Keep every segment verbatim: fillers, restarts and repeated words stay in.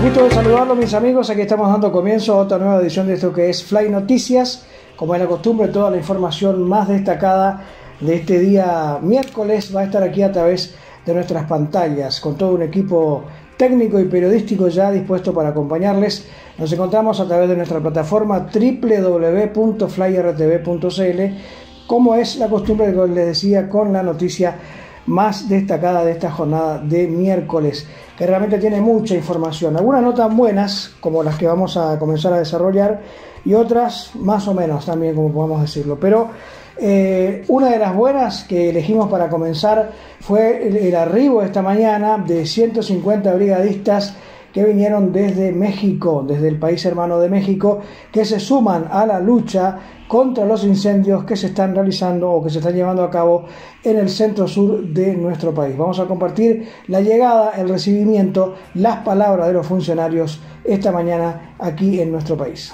Gusto de saludarlos, mis amigos. Aquí estamos dando comienzo a otra nueva edición de esto que es Fly Noticias. Como es la costumbre, toda la información más destacada de este día miércoles va a estar aquí a través de nuestras pantallas, con todo un equipo técnico y periodístico ya dispuesto para acompañarles. Nos encontramos a través de nuestra plataforma doble u doble u doble u punto fly r t v punto c l, como es la costumbre que les decía, con la noticia más destacada de esta jornada de miércoles, que realmente tiene mucha información. Algunas no tan buenas como las que vamos a comenzar a desarrollar y otras más o menos también, como podemos decirlo. Pero eh, una de las buenas que elegimos para comenzar fue el, el arribo esta mañana de ciento cincuenta brigadistas que vinieron desde México, desde el país hermano de México, que se suman a la lucha contra los incendios que se están realizando o que se están llevando a cabo en el centro sur de nuestro país. Vamos a compartir la llegada, el recibimiento, las palabras de los funcionarios esta mañana aquí en nuestro país.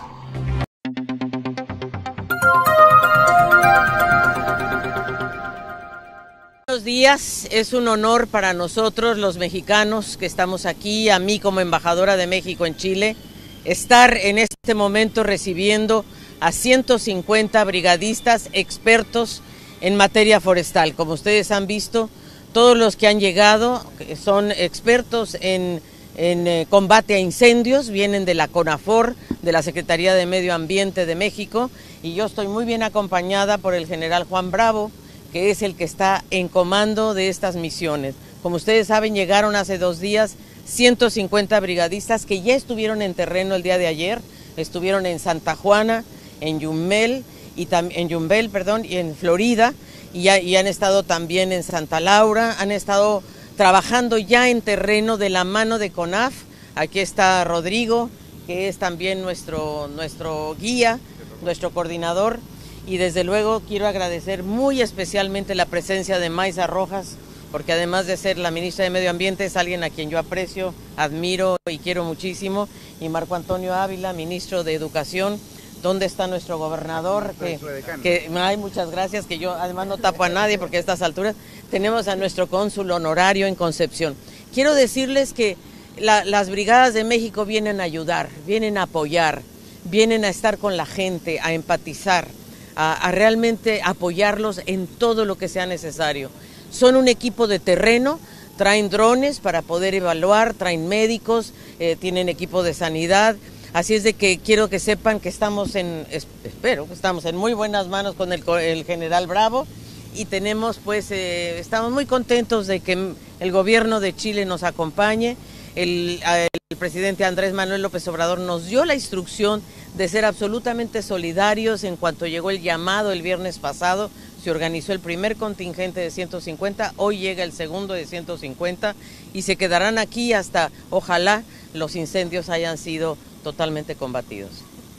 Buenos días, es un honor para nosotros los mexicanos que estamos aquí, a mí como embajadora de México en Chile, estar en este momento recibiendo a ciento cincuenta brigadistas expertos en materia forestal. Como ustedes han visto, todos los que han llegado son expertos en, en eh, combate a incendios, vienen de la CONAFOR, de la Secretaría de Medio Ambiente de México, y yo estoy muy bien acompañada por el general Juan Bravo, que es el que está en comando de estas misiones. Como ustedes saben, llegaron hace dos días ciento cincuenta brigadistas que ya estuvieron en terreno el día de ayer, estuvieron en Santa Juana, en Yumbel, y en Yumbel, perdón, y en Florida, y, ya, y han estado también en Santa Laura, han estado trabajando ya en terreno de la mano de CONAF. Aquí está Rodrigo, que es también nuestro, nuestro guía, nuestro coordinador, y desde luego quiero agradecer muy especialmente la presencia de Maysa Rojas, porque además de ser la ministra de Medio Ambiente es alguien a quien yo aprecio, admiro y quiero muchísimo, y Marco Antonio Ávila, ministro de Educación. ¿Dónde está nuestro gobernador? Que, que ay, muchas gracias, que yo además no tapo a nadie porque a estas alturas tenemos a nuestro cónsul honorario en Concepción. Quiero decirles que la, las brigadas de México vienen a ayudar, vienen a apoyar, vienen a estar con la gente, a empatizar, a, a realmente apoyarlos en todo lo que sea necesario. Son un equipo de terreno, traen drones para poder evaluar, traen médicos, eh, tienen equipo de sanidad. Así es de que quiero que sepan que estamos en, espero que estamos en muy buenas manos con el, el general Bravo, y tenemos pues, eh, estamos muy contentos de que el gobierno de Chile nos acompañe. El, el presidente Andrés Manuel López Obrador nos dio la instrucción de ser absolutamente solidarios. En cuanto llegó el llamado el viernes pasado, se organizó el primer contingente de ciento cincuenta, hoy llega el segundo de ciento cincuenta y se quedarán aquí hasta, ojalá, los incendios hayan sido totalmente combatidos.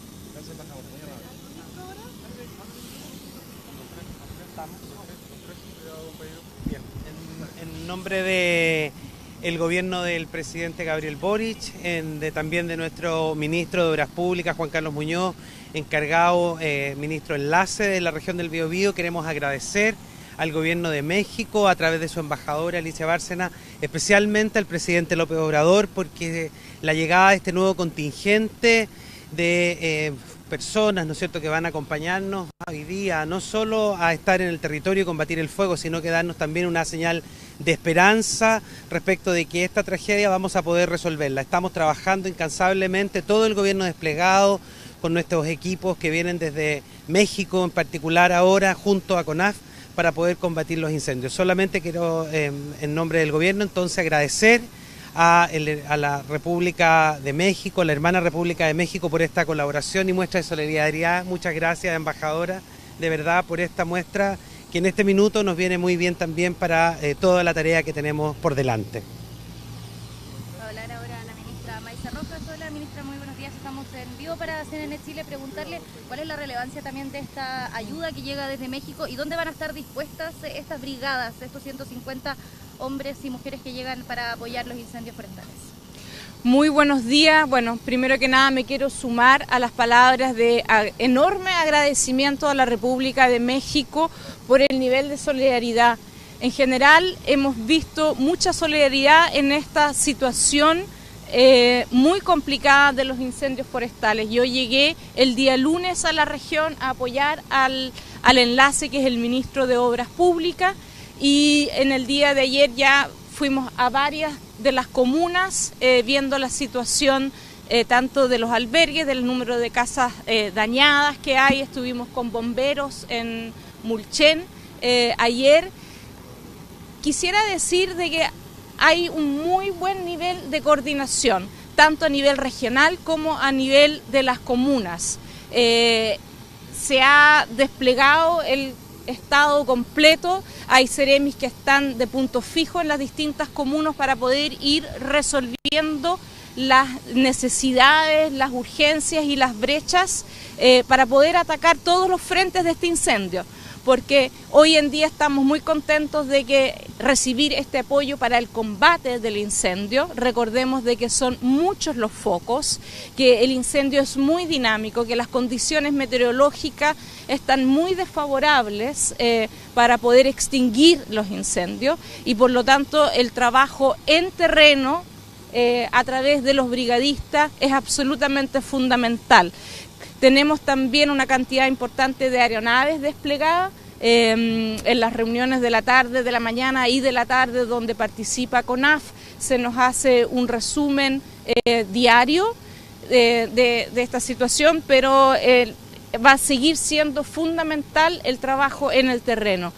Bien. En, en nombre de el gobierno del presidente Gabriel Boric, en, de, también de nuestro ministro de Obras Públicas, Juan Carlos Muñoz, encargado, eh, ministro enlace de la región del Biobío, queremos agradecer al gobierno de México a través de su embajadora Alicia Bárcena, especialmente al presidente López Obrador, porque la llegada de este nuevo contingente de eh, personas, ¿no es cierto?, que van a acompañarnos hoy día, no solo a estar en el territorio y combatir el fuego, sino que darnos también una señal de esperanza respecto de que esta tragedia vamos a poder resolverla. Estamos trabajando incansablemente, todo el gobierno desplegado, con nuestros equipos que vienen desde México, en particular ahora, junto a CONAF, para poder combatir los incendios. Solamente quiero, eh, en nombre del gobierno, entonces agradecer a, el, a la República de México, la hermana República de México, por esta colaboración y muestra de solidaridad. Muchas gracias, embajadora, de verdad, por esta muestra que en este minuto nos viene muy bien también para eh, toda la tarea que tenemos por delante. Va a hablar ahora la ministra Maysa Rojas. Hola, ministra, muy buenos días. Estamos en vivo para C N N Chile. Preguntarle cuál es la relevancia también de esta ayuda que llega desde México y dónde van a estar dispuestas estas brigadas, estos ciento cincuenta hombres y mujeres que llegan para apoyar los incendios forestales. Muy buenos días. Bueno, primero que nada me quiero sumar a las palabras de enorme agradecimiento a la República de México por el nivel de solidaridad. En general hemos visto mucha solidaridad en esta situación eh, muy complicada de los incendios forestales. Yo llegué el día lunes a la región a apoyar al, al enlace que es el ministro de Obras Públicas, y en el día de ayer ya fuimos a varias de las comunas eh, viendo la situación eh, tanto de los albergues, del número de casas eh, dañadas que hay. Estuvimos con bomberos en Mulchen eh, ayer. Quisiera decir de que hay un muy buen nivel de coordinación, tanto a nivel regional como a nivel de las comunas. Eh, se ha desplegado el estado completo, hay seremis que están de punto fijo en las distintas comunas para poder ir resolviendo las necesidades, las urgencias y las brechas eh, para poder atacar todos los frentes de este incendio. Porque hoy en día estamos muy contentos de que recibir este apoyo para el combate del incendio. Recordemos de que son muchos los focos, que el incendio es muy dinámico, que las condiciones meteorológicas están muy desfavorables eh, para poder extinguir los incendios, y por lo tanto el trabajo en terreno eh, a través de los brigadistas es absolutamente fundamental. Tenemos también una cantidad importante de aeronaves desplegadas eh, en las reuniones de la tarde, de la mañana y de la tarde donde participa CONAF. Se nos hace un resumen eh, diario eh, de, de esta situación, pero eh, va a seguir siendo fundamental el trabajo en el terreno.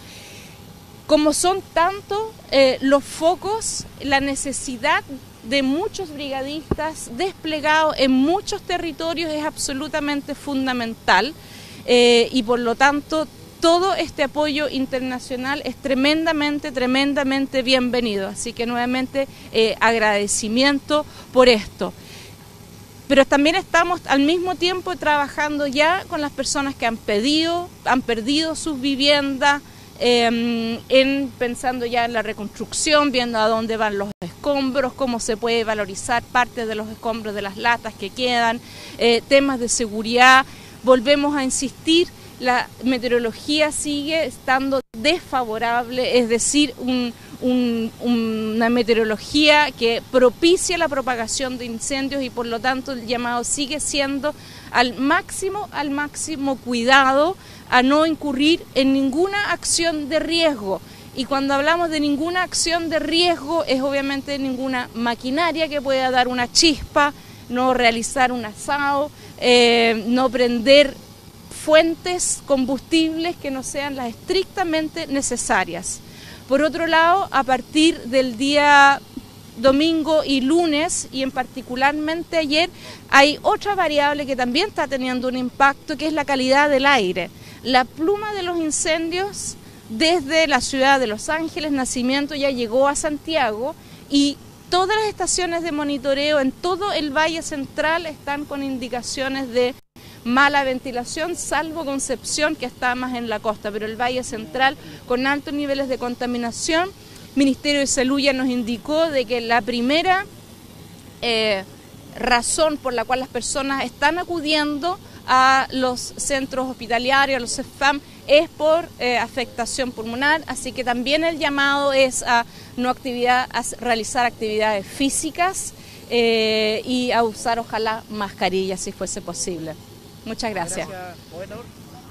Como son tantos eh, los focos, la necesidad de muchos brigadistas desplegados en muchos territorios es absolutamente fundamental eh, y por lo tanto todo este apoyo internacional es tremendamente, tremendamente bienvenido. Así que nuevamente eh, agradecimiento por esto. Pero también estamos al mismo tiempo trabajando ya con las personas que han pedido, han perdido sus viviendas, Eh, en pensando ya en la reconstrucción, viendo a dónde van los escombros, cómo se puede valorizar parte de los escombros de las latas que quedan, eh, temas de seguridad. Volvemos a insistir, la meteorología sigue estando desfavorable, es decir, un, un, una meteorología que propicia la propagación de incendios, y por lo tanto el llamado sigue siendo al máximo, al máximo cuidado, a no incurrir en ninguna acción de riesgo. Y cuando hablamos de ninguna acción de riesgo es obviamente ninguna maquinaria que pueda dar una chispa, no realizar un asado, eh, no prender fuentes combustibles que no sean las estrictamente necesarias. Por otro lado, a partir del día domingo y lunes, y en particularmente ayer, hay otra variable que también está teniendo un impacto, que es la calidad del aire. La pluma de los incendios desde la ciudad de Los Ángeles, Nacimiento, ya llegó a Santiago, y todas las estaciones de monitoreo en todo el Valle Central están con indicaciones de mala ventilación, salvo Concepción, que está más en la costa, pero el Valle Central con altos niveles de contaminación. Ministerio de Salud ya nos indicó de que la primera eh, razón por la cual las personas están acudiendo a los centros hospitalarios, a los C E F A M, es por eh, afectación pulmonar, así que también el llamado es a no actividad, a realizar actividades físicas eh, y a usar ojalá mascarilla si fuese posible. Muchas gracias. Gracias, gobernador.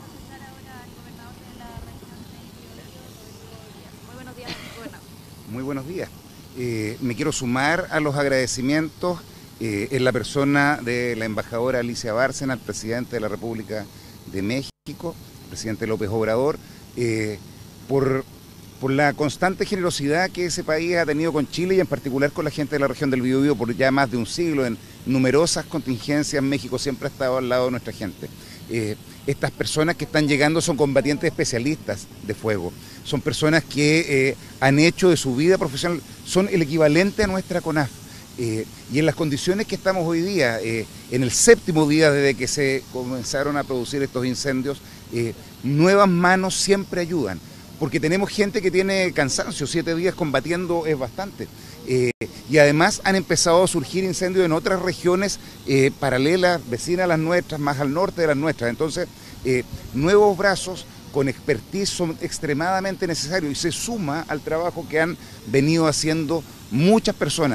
Muy buenos días. Eh, me quiero sumar a los agradecimientos eh, en la persona de la embajadora Alicia Bárcena, al presidente de la República de México, presidente López Obrador, eh, por, por la constante generosidad que ese país ha tenido con Chile y en particular con la gente de la región del Biobío por ya más de un siglo. En numerosas contingencias México siempre ha estado al lado de nuestra gente. Eh, estas personas que están llegando son combatientes especialistas de fuego, son personas que eh, han hecho de su vida profesional, son el equivalente a nuestra CONAF. Eh, y en las condiciones que estamos hoy día, eh, en el séptimo día desde que se comenzaron a producir estos incendios, eh, nuevas manos siempre ayudan, porque tenemos gente que tiene cansancio, siete días combatiendo es bastante. Eh, y además han empezado a surgir incendios en otras regiones eh, paralelas, vecinas a las nuestras, más al norte de las nuestras. Entonces, eh, nuevos brazos con expertise son extremadamente necesarios y se suma al trabajo que han venido haciendo muchas personas.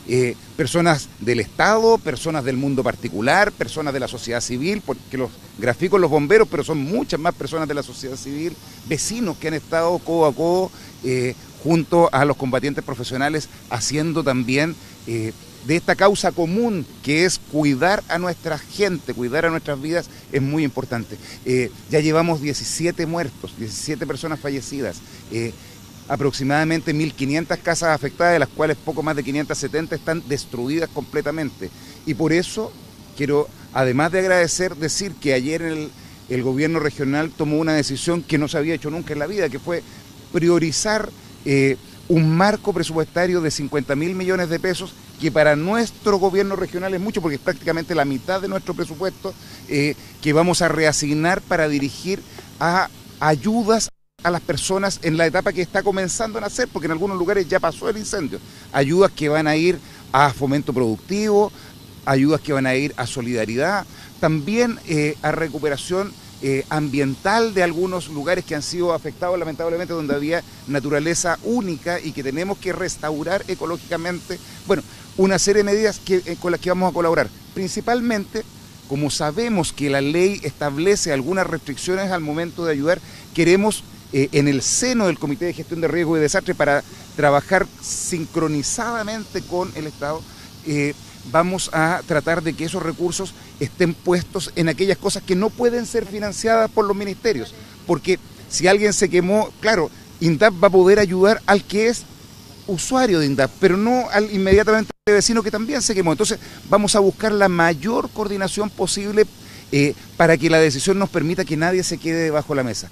eh, personas del Estado, personas del mundo particular, personas de la sociedad civil, porque los grafico los bomberos, pero son muchas más personas de la sociedad civil, vecinos que han estado codo a codo eh, junto a los combatientes profesionales, haciendo también eh, de esta causa común, que es cuidar a nuestra gente, cuidar a nuestras vidas, es muy importante. Eh, ya llevamos diecisiete muertos, diecisiete personas fallecidas, eh, aproximadamente mil quinientas casas afectadas, de las cuales poco más de quinientas setenta están destruidas completamente. Y por eso quiero, además de agradecer, decir que ayer el, el gobierno regional tomó una decisión que no se había hecho nunca en la vida, que fue priorizar eh, un marco presupuestario de cincuenta mil millones de pesos, que para nuestro gobierno regional es mucho, porque es prácticamente la mitad de nuestro presupuesto, eh, que vamos a reasignar para dirigir a ayudas a las personas en la etapa que está comenzando a nacer, porque en algunos lugares ya pasó el incendio. Ayudas que van a ir a fomento productivo, ayudas que van a ir a solidaridad, también eh, a recuperación eh, ambiental de algunos lugares que han sido afectados lamentablemente, donde había naturaleza única y que tenemos que restaurar ecológicamente. Bueno, una serie de medidas que, eh, con las que vamos a colaborar, principalmente. Como sabemos que la ley establece algunas restricciones al momento de ayudar, queremos eh, en el seno del Comité de Gestión de Riesgo y Desastre, para trabajar sincronizadamente con el Estado, eh, vamos a tratar de que esos recursos estén puestos en aquellas cosas que no pueden ser financiadas por los ministerios, porque si alguien se quemó, claro, INDAP va a poder ayudar al que es usuario de INDAP, pero no al inmediatamente vecino que también se quemó. Entonces vamos a buscar la mayor coordinación posible eh, para que la decisión nos permita que nadie se quede debajo de la mesa.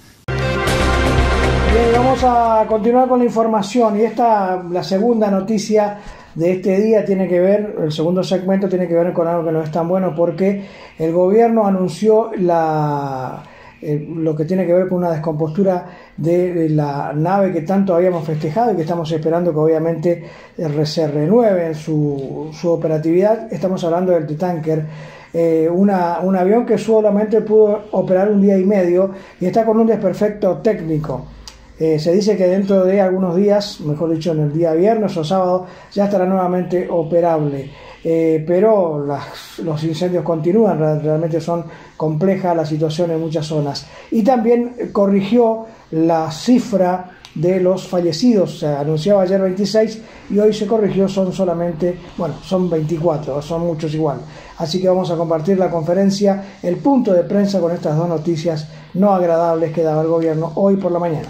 Bien, vamos a continuar con la información, y esta, la segunda noticia de este día tiene que ver, el segundo segmento tiene que ver con algo que no es tan bueno, porque el gobierno anunció la... Eh, lo que tiene que ver con una descompostura de, de la nave que tanto habíamos festejado y que estamos esperando que obviamente se renueve en su, su operatividad. Estamos hablando del T-Tanker, eh, una, un avión que solamente pudo operar un día y medio y está con un desperfecto técnico. Eh, se dice que dentro de algunos días, mejor dicho en el día viernes o sábado, ya estará nuevamente operable. Eh, pero las, los incendios continúan, realmente son complejas la situación en muchas zonas. Y también corrigió la cifra de los fallecidos, se anunciaba ayer veintiséis y hoy se corrigió, son solamente, bueno, son veinticuatro, son muchos igual. Así que vamos a compartir la conferencia, el punto de prensa con estas dos noticias no agradables que daba el gobierno hoy por la mañana.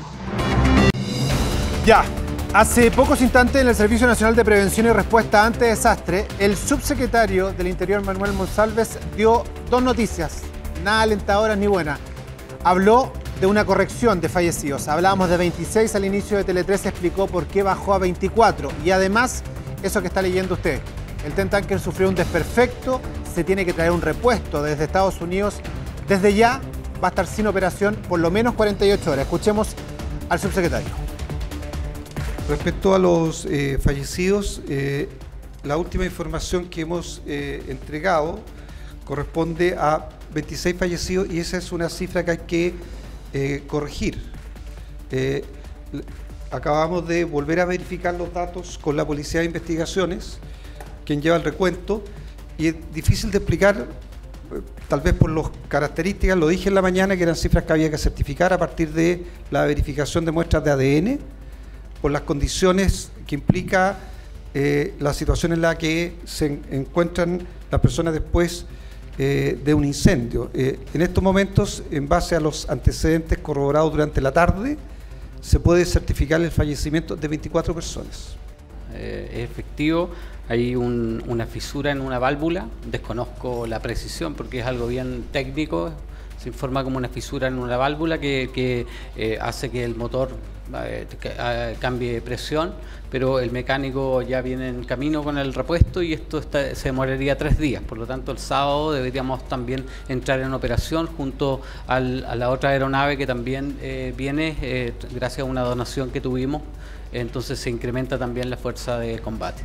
Ya. Hace pocos instantes, en el Servicio Nacional de Prevención y Respuesta ante Desastre, el subsecretario del Interior, Manuel Monsalves, dio dos noticias, nada alentadoras ni buenas. Habló de una corrección de fallecidos. Hablábamos de veintiséis al inicio de Tele tres, explicó por qué bajó a veinticuatro. Y además, eso que está leyendo usted, el T-Tanker sufrió un desperfecto, se tiene que traer un repuesto desde Estados Unidos. Desde ya va a estar sin operación por lo menos cuarenta y ocho horas. Escuchemos al subsecretario. Respecto a los eh, fallecidos, eh, la última información que hemos eh, entregado corresponde a veintiséis fallecidos y esa es una cifra que hay que eh, corregir. Eh, acabamos de volver a verificar los datos con la Policía de Investigaciones, quien lleva el recuento, y es difícil de explicar, tal vez por las características, lo dije en la mañana, que eran cifras que había que certificar a partir de la verificación de muestras de A D N, por las condiciones que implica eh, la situación en la que se encuentran las personas después eh, de un incendio. Eh, en estos momentos, en base a los antecedentes corroborados durante la tarde, se puede certificar el fallecimiento de veinticuatro personas. Eh, es efectivo, hay un, una fisura en una válvula, desconozco la precisión porque es algo bien técnico, se informa como una fisura en una válvula que, que eh, hace que el motor eh, que, eh, cambie de presión, pero el mecánico ya viene en camino con el repuesto y esto está, se demoraría tres días, por lo tanto el sábado deberíamos también entrar en operación junto al, a la otra aeronave que también eh, viene eh, gracias a una donación que tuvimos, entonces se incrementa también la fuerza de combate.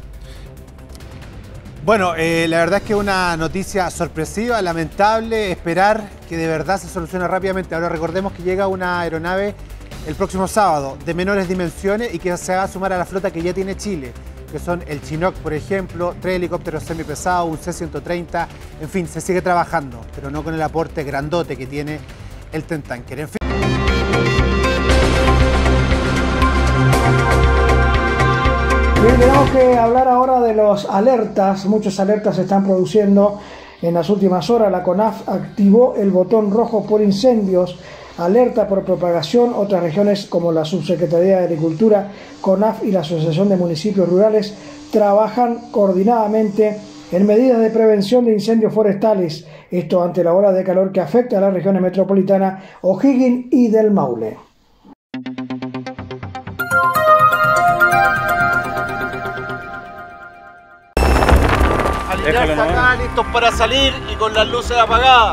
Bueno, eh, la verdad es que es una noticia sorpresiva, lamentable, esperar que de verdad se solucione rápidamente. Ahora recordemos que llega una aeronave el próximo sábado de menores dimensiones y que se va a sumar a la flota que ya tiene Chile. que son el Chinook, por ejemplo, tres helicópteros semipesados, un C ciento treinta, en fin, se sigue trabajando, pero no con el aporte grandote que tiene el Tentanker. En fin. Bien, tenemos que hablar ahora de los alertas. Muchas alertas se están produciendo en las últimas horas. La CONAF activó el botón rojo por incendios, alerta por propagación. Otras regiones como la Subsecretaría de Agricultura, CONAF y la Asociación de Municipios Rurales trabajan coordinadamente en medidas de prevención de incendios forestales. Esto ante la ola de calor que afecta a las regiones metropolitanas O'Higgins y del Maule. Alinearse acá, listos para salir y con las luces apagadas.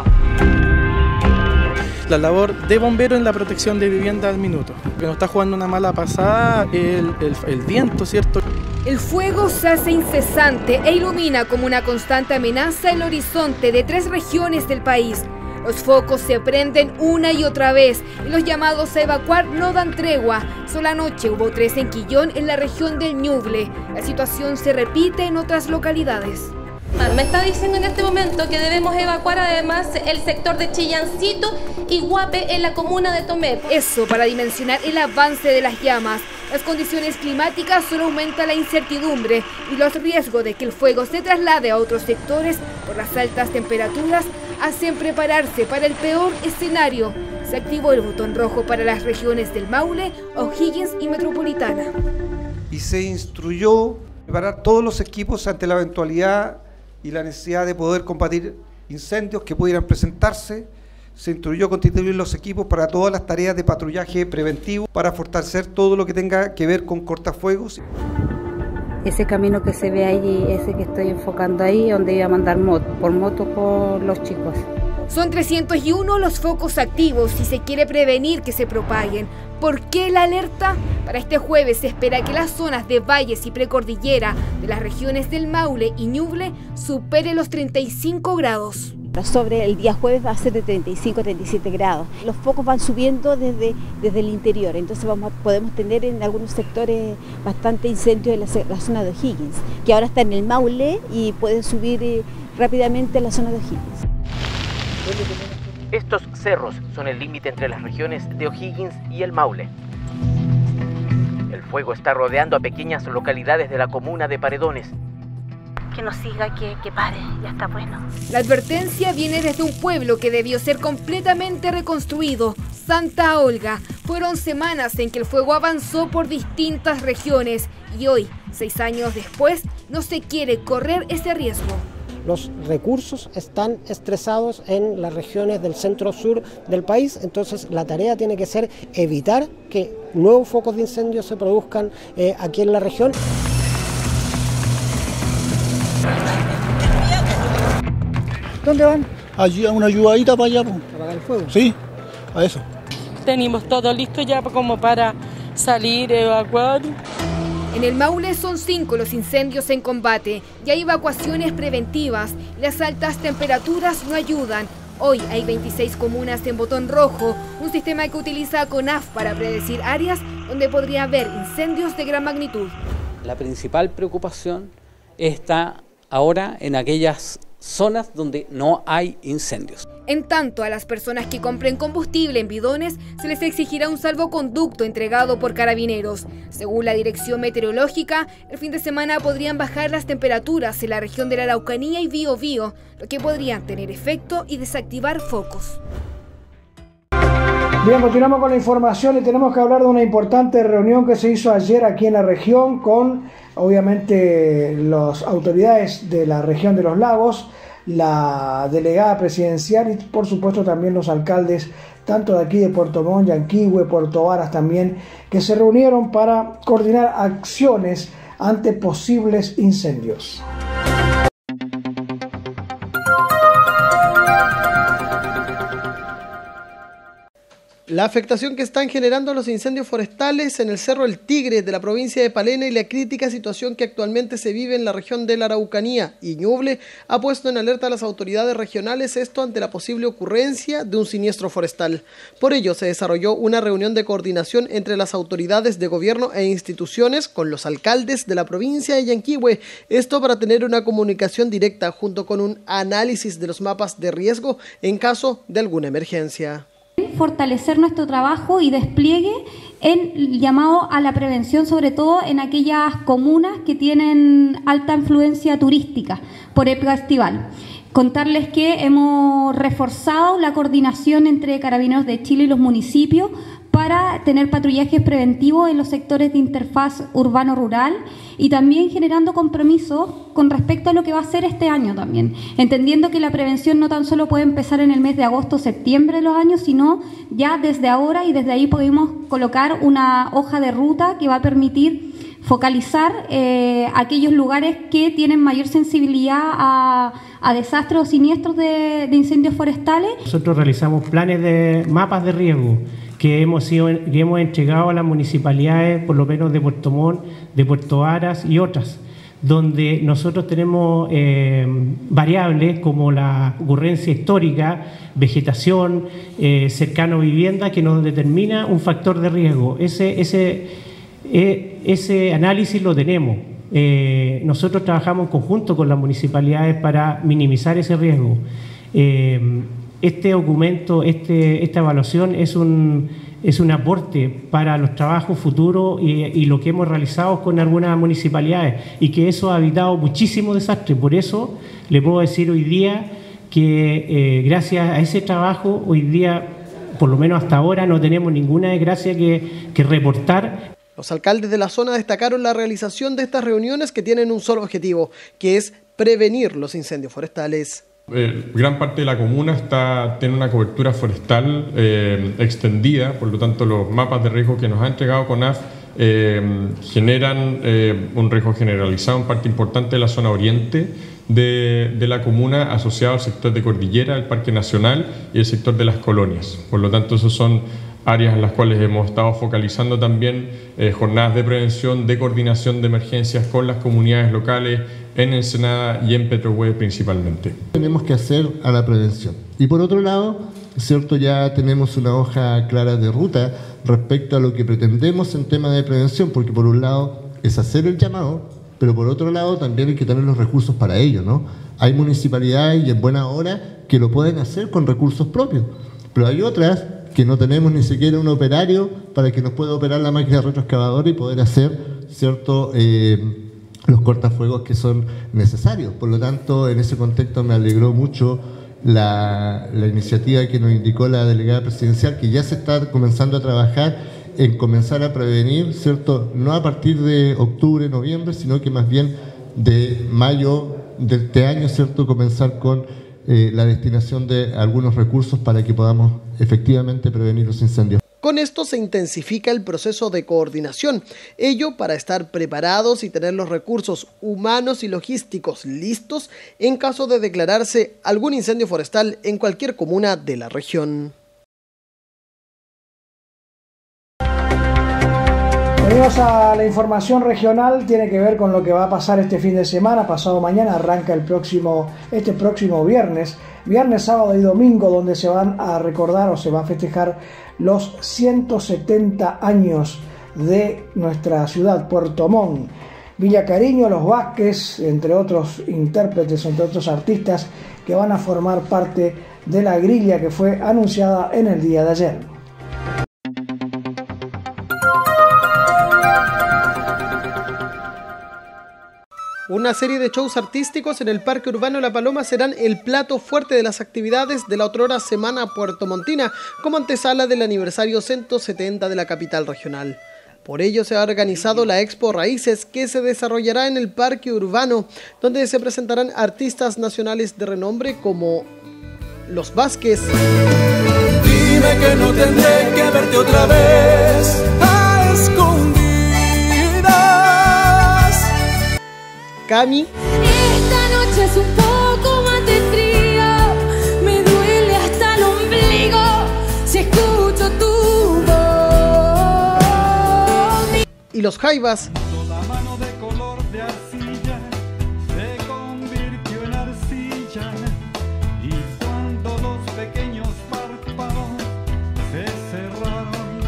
La labor de bombero en la protección de vivienda al minuto. Que nos está jugando una mala pasada el, el, el viento, ¿cierto? El fuego se hace incesante e ilumina como una constante amenaza el horizonte de tres regiones del país. Los focos se prenden una y otra vez y los llamados a evacuar no dan tregua. Sola noche hubo tres en Quillón, en la región del Ñuble. La situación se repite en otras localidades. Me está diciendo en este momento que debemos evacuar además el sector de Chillancito y Guape en la comuna de Tomé. Eso para dimensionar el avance de las llamas. Las condiciones climáticas solo aumentan la incertidumbre y los riesgos de que el fuego se traslade a otros sectores por las altas temperaturas hacen prepararse para el peor escenario. Se activó el botón rojo para las regiones del Maule, O'Higgins y Metropolitana. Y se instruyó preparar todos los equipos ante la eventualidad y la necesidad de poder combatir incendios que pudieran presentarse. Se instruyó constituir los equipos para todas las tareas de patrullaje preventivo para fortalecer todo lo que tenga que ver con cortafuegos. Ese camino que se ve ahí, ese que estoy enfocando ahí, donde iba a mandar moto, por moto con los chicos. Son trescientos uno los focos activos si se quiere prevenir que se propaguen. ¿Por qué la alerta? Para este jueves se espera que las zonas de valles y precordillera de las regiones del Maule y Ñuble supere los treinta y cinco grados. Sobre el día jueves va a ser de treinta y cinco a treinta y siete grados. Los focos van subiendo desde, desde el interior, entonces vamos a, podemos tener en algunos sectores bastante incendios en la, la zona de O'Higgins, que ahora está en el Maule y puede subir eh, rápidamente a la zona de O'Higgins. Estos cerros son el límite entre las regiones de O'Higgins y el Maule. El fuego está rodeando a pequeñas localidades de la comuna de Paredones. Que nos siga, que, que pare, ya está bueno. La advertencia viene desde un pueblo que debió ser completamente reconstruido, Santa Olga. Fueron semanas en que el fuego avanzó por distintas regiones y hoy, seis años después, no se quiere correr ese riesgo. Los recursos están estresados en las regiones del centro-sur del país, entonces la tarea tiene que ser evitar que nuevos focos de incendio se produzcan eh, aquí en la región. ¿Dónde van? Allí a una ayudadita para allá. ¿Para apagar el fuego? Sí, a eso. Tenemos todo listo ya como para salir, evacuar. En el Maule son cinco los incendios en combate y hay evacuaciones preventivas. Las altas temperaturas no ayudan. Hoy hay veintiséis comunas en botón rojo, un sistema que utiliza CONAF para predecir áreas donde podría haber incendios de gran magnitud. La principal preocupación está ahora en aquellas zonas donde no hay incendios. En tanto, a las personas que compren combustible en bidones se les exigirá un salvoconducto entregado por carabineros. Según la Dirección Meteorológica, el fin de semana podrían bajar las temperaturas en la región de la Araucanía y Biobío, lo que podrían tener efecto y desactivar focos. Bien, continuamos con la información y tenemos que hablar de una importante reunión que se hizo ayer aquí en la región con, obviamente, las autoridades de la región de los lagos, la delegada presidencial y, por supuesto, también los alcaldes, tanto de aquí de Puerto Montt, Yanquihue, Puerto Varas también, que se reunieron para coordinar acciones ante posibles incendios. La afectación que están generando los incendios forestales en el Cerro El Tigre de la provincia de Palena y la crítica situación que actualmente se vive en la región de la Araucanía y Ñuble ha puesto en alerta a las autoridades regionales, esto ante la posible ocurrencia de un siniestro forestal. Por ello se desarrolló una reunión de coordinación entre las autoridades de gobierno e instituciones con los alcaldes de la provincia de Yanquihue, esto para tener una comunicación directa junto con un análisis de los mapas de riesgo en caso de alguna emergencia. Fortalecer nuestro trabajo y despliegue en llamado a la prevención, sobre todo en aquellas comunas que tienen alta influencia turística por época estival. Contarles que hemos reforzado la coordinación entre Carabineros de Chile y los municipios para tener patrullajes preventivos en los sectores de interfaz urbano-rural y también generando compromisos con respecto a lo que va a ser este año también, entendiendo que la prevención no tan solo puede empezar en el mes de agosto o septiembre de los años, sino ya desde ahora, y desde ahí podemos colocar una hoja de ruta que va a permitir focalizar eh, aquellos lugares que tienen mayor sensibilidad a, a desastres o siniestros de, de incendios forestales. Nosotros realizamos planes de mapas de riesgo que hemos, sido, que hemos entregado a las municipalidades, por lo menos de Puerto Montt, de Puerto Aras y otras, donde nosotros tenemos eh, variables como la ocurrencia histórica, vegetación, eh, cercano a vivienda, que nos determina un factor de riesgo. Ese, ese, eh, ese análisis lo tenemos. Eh, nosotros trabajamos en conjunto con las municipalidades para minimizar ese riesgo. Eh, Este documento, este, esta evaluación es un, es un aporte para los trabajos futuros y, y lo que hemos realizado con algunas municipalidades, y que eso ha evitado muchísimo desastre. Por eso le puedo decir hoy día que eh, gracias a ese trabajo, hoy día, por lo menos hasta ahora, no tenemos ninguna desgracia que, que reportar. Los alcaldes de la zona destacaron la realización de estas reuniones que tienen un solo objetivo, que es prevenir los incendios forestales. Eh, gran parte de la comuna está, tiene una cobertura forestal eh, extendida, por lo tanto los mapas de riesgo que nos ha entregado CONAF eh, generan eh, un riesgo generalizado en parte importante de la zona oriente de, de la comuna, asociado al sector de Cordillera, el Parque Nacional y el sector de las colonias. Por lo tanto, esos son áreas en las cuales hemos estado focalizando también eh, jornadas de prevención, de coordinación de emergencias con las comunidades locales, en Ensenada y en Petrohue principalmente. Tenemos que hacer a la prevención. Y por otro lado, cierto, ya tenemos una hoja clara de ruta respecto a lo que pretendemos en tema de prevención, porque por un lado es hacer el llamado, pero por otro lado también hay que tener los recursos para ello, ¿no? Hay municipalidades y en buena hora que lo pueden hacer con recursos propios, pero hay otras que no tenemos ni siquiera un operario para que nos pueda operar la máquina retroexcavadora y poder hacer, cierto, eh, los cortafuegos que son necesarios. Por lo tanto, en ese contexto me alegró mucho la, la iniciativa que nos indicó la delegada presidencial, que ya se está comenzando a trabajar en comenzar a prevenir, ¿cierto? No a partir de octubre, noviembre, sino que más bien de mayo de este año, ¿cierto? Comenzar con eh, la destinación de algunos recursos para que podamos efectivamente prevenir los incendios. Con esto se intensifica el proceso de coordinación, ello para estar preparados y tener los recursos humanos y logísticos listos en caso de declararse algún incendio forestal en cualquier comuna de la región. Venimos a la información regional, tiene que ver con lo que va a pasar este fin de semana. Pasado mañana arranca el próximo, este próximo viernes, viernes, sábado y domingo, donde se van a recordar o se va a festejar los ciento setenta años de nuestra ciudad, Puerto Montt. Villa Cariño, Los Vázquez, entre otros intérpretes, entre otros artistas que van a formar parte de la grilla que fue anunciada en el día de ayer. Una serie de shows artísticos en el Parque Urbano La Paloma serán el plato fuerte de las actividades de la otrora Semana Puertomontina, como antesala del aniversario ciento setenta de la capital regional. Por ello se ha organizado la Expo Raíces, que se desarrollará en el Parque Urbano, donde se presentarán artistas nacionales de renombre como Los Vázquez. Dime que no tendré que verte otra vez a escondidas. Cami. Esta noche es un poco más de frío, me duele hasta el ombligo si escucho tu Los Jaivas. La mano de color de arcilla se convirtió en arcilla y cuando los pequeños párpados se cerraron,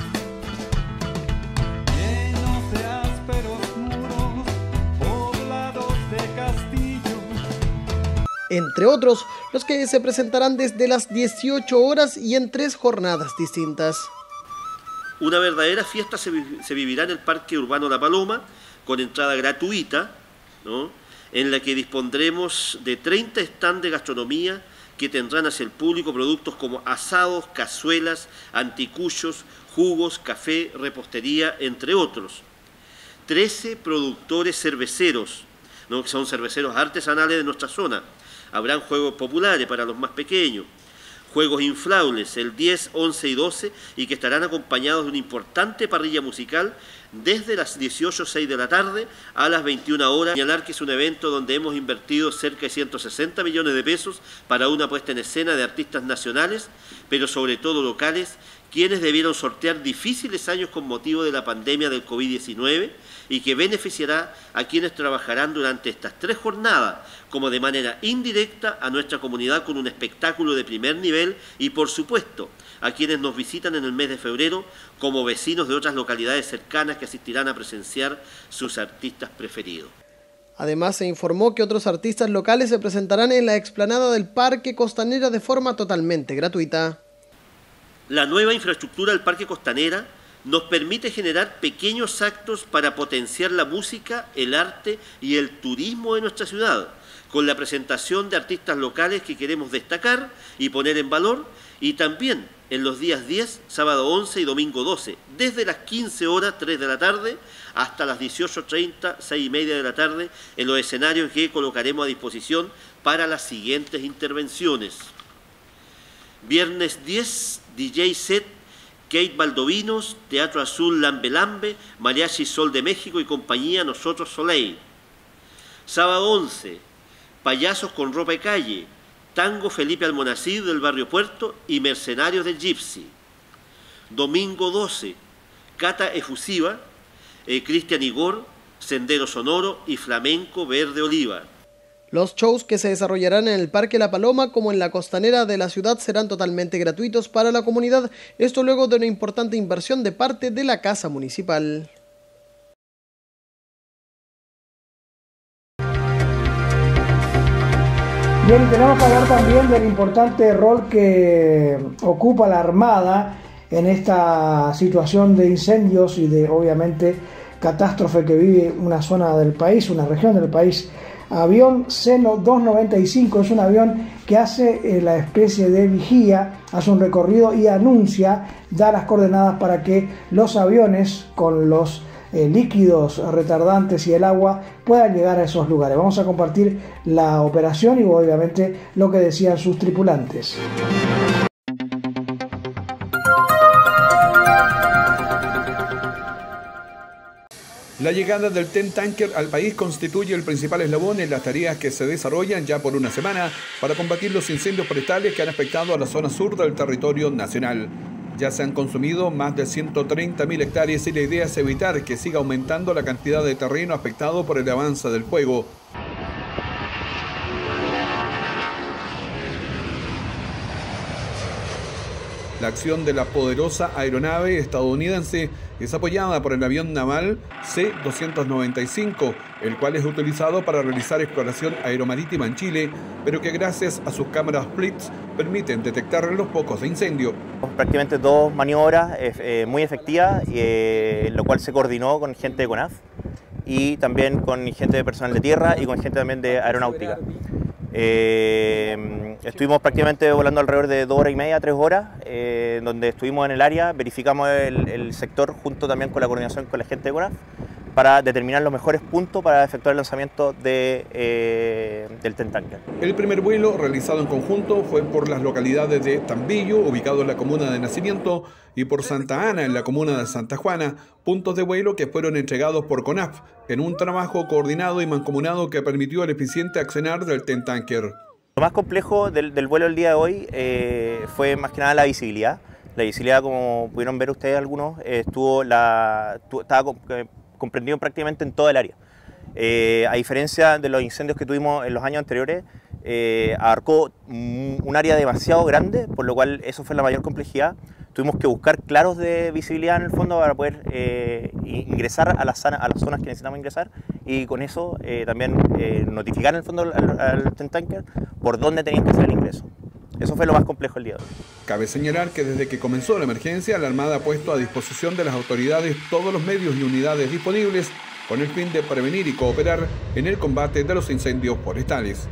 llenos de ásperos muros poblados de castillos. Entre otros, los que se presentarán desde las dieciocho horas y en tres jornadas distintas. Una verdadera fiesta se, vi se vivirá en el Parque Urbano La Paloma, con entrada gratuita, ¿no?, en la que dispondremos de treinta stands de gastronomía que tendrán hacia el público productos como asados, cazuelas, anticuchos, jugos, café, repostería, entre otros. trece productores cerveceros, ¿no?, que son cerveceros artesanales de nuestra zona. Habrán juegos populares para los más pequeños, juegos inflables el diez, once y doce, y que estarán acompañados de una importante parrilla musical desde las dieciocho, seis de la tarde a las veintiuna horas. Señalar que es un evento donde hemos invertido cerca de ciento sesenta millones de pesos para una puesta en escena de artistas nacionales, pero sobre todo locales, quienes debieron sortear difíciles años con motivo de la pandemia del COVID diecinueve y que beneficiará a quienes trabajarán durante estas tres jornadas, como de manera indirecta a nuestra comunidad con un espectáculo de primer nivel y, por supuesto, a quienes nos visitan en el mes de febrero como vecinos de otras localidades cercanas que asistirán a presenciar sus artistas preferidos. Además, se informó que otros artistas locales se presentarán en la explanada del Parque Costanera de forma totalmente gratuita. La nueva infraestructura del Parque Costanera nos permite generar pequeños actos para potenciar la música, el arte y el turismo de nuestra ciudad, con la presentación de artistas locales que queremos destacar y poner en valor, y también en los días diez, sábado once y domingo doce, desde las quince horas, tres de la tarde, hasta las dieciocho treinta, seis y media de la tarde, en los escenarios que colocaremos a disposición para las siguientes intervenciones. Viernes diez, D J set, Kate Baldovinos, Teatro Azul Lambe Lambe, Mariachi Sol de México y compañía Nosotros Soleil. Sábado once, Payasos con ropa de calle, Tango Felipe Almonacid del Barrio Puerto y Mercenarios del Gypsy. Domingo doce, Cata Efusiva, eh, Cristian Igor, Sendero Sonoro y Flamenco Verde Oliva. Los shows que se desarrollarán en el Parque La Paloma como en la costanera de la ciudad serán totalmente gratuitos para la comunidad, esto luego de una importante inversión de parte de la Casa Municipal. Bien, tenemos que hablar también del importante rol que ocupa la Armada en esta situación de incendios y de, obviamente, catástrofe que vive una zona del país, una región del país. Avión Seno doscientos noventa y cinco es un avión que hace eh, la especie de vigía, hace un recorrido y anuncia, da las coordenadas para que los aviones con los eh, líquidos retardantes y el agua puedan llegar a esos lugares. Vamos a compartir la operación y obviamente lo que decían sus tripulantes. La llegada del Ten Tanker al país constituye el principal eslabón en las tareas que se desarrollan ya por una semana para combatir los incendios forestales que han afectado a la zona sur del territorio nacional. Ya se han consumido más de ciento treinta mil hectáreas y la idea es evitar que siga aumentando la cantidad de terreno afectado por el avance del fuego. La acción de la poderosa aeronave estadounidense es apoyada por el avión naval C doscientos noventa y cinco, el cual es utilizado para realizar exploración aeromarítima en Chile, pero que gracias a sus cámaras Blitz permiten detectar los focos de incendio. Prácticamente dos maniobras eh, muy efectivas, eh, lo cual se coordinó con gente de CONAF y también con gente de personal de tierra y con gente también de aeronáutica. Eh, estuvimos prácticamente volando alrededor de dos horas y media, tres horas, eh, donde estuvimos en el área, verificamos el, el sector junto también con la coordinación con la gente de CONAF para determinar los mejores puntos para efectuar el lanzamiento de, eh, del Ten Tanker. El primer vuelo realizado en conjunto fue por las localidades de Tambillo, ubicado en la comuna de Nacimiento, y por Santa Ana, en la comuna de Santa Juana, puntos de vuelo que fueron entregados por CONAF en un trabajo coordinado y mancomunado que permitió el eficiente accionar del Ten Tanker. Lo más complejo del, del vuelo del día de hoy eh, fue más que nada la visibilidad. La visibilidad, como pudieron ver ustedes algunos, eh, estuvo la, estuvo, estaba comp comprendido prácticamente en toda el área. Eh, a diferencia de los incendios que tuvimos en los años anteriores, eh, abarcó un área demasiado grande, por lo cual eso fue la mayor complejidad. Tuvimos que buscar claros de visibilidad en el fondo para poder eh, ingresar a las, a las zonas que necesitamos ingresar, y con eso eh, también eh, notificar en el fondo al, al Ten Tanker por dónde tenían que hacer el ingreso. Eso fue lo más complejo el día de hoy. Cabe señalar que desde que comenzó la emergencia, la Armada ha puesto a disposición de las autoridades todos los medios y unidades disponibles con el fin de prevenir y cooperar en el combate de los incendios forestales.